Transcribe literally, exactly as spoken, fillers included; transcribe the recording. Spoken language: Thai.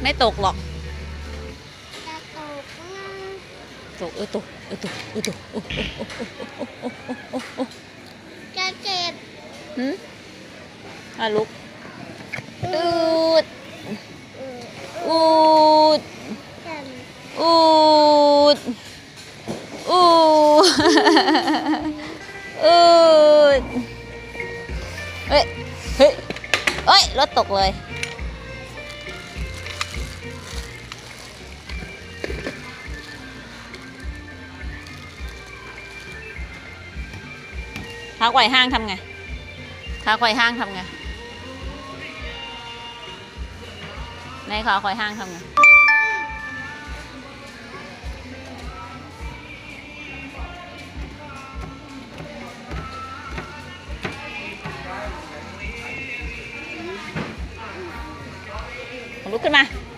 ไม่ตกหรอกจะตกนะตกเออตกเออตกเออตกโอ้โอ้โอ้โอ้โอ้โอ้โอ้จะเจ็บหืมอ่ะลุกอูดเอออูดฉันอูดอูดอูดเฮ้ยเฮ้ยเอ้ยรถตกเลยขาไขว่ห้างทำไงขาไขว่ห้างทำไงในขาไขว่ห้างทำไงลุกขึ้นมา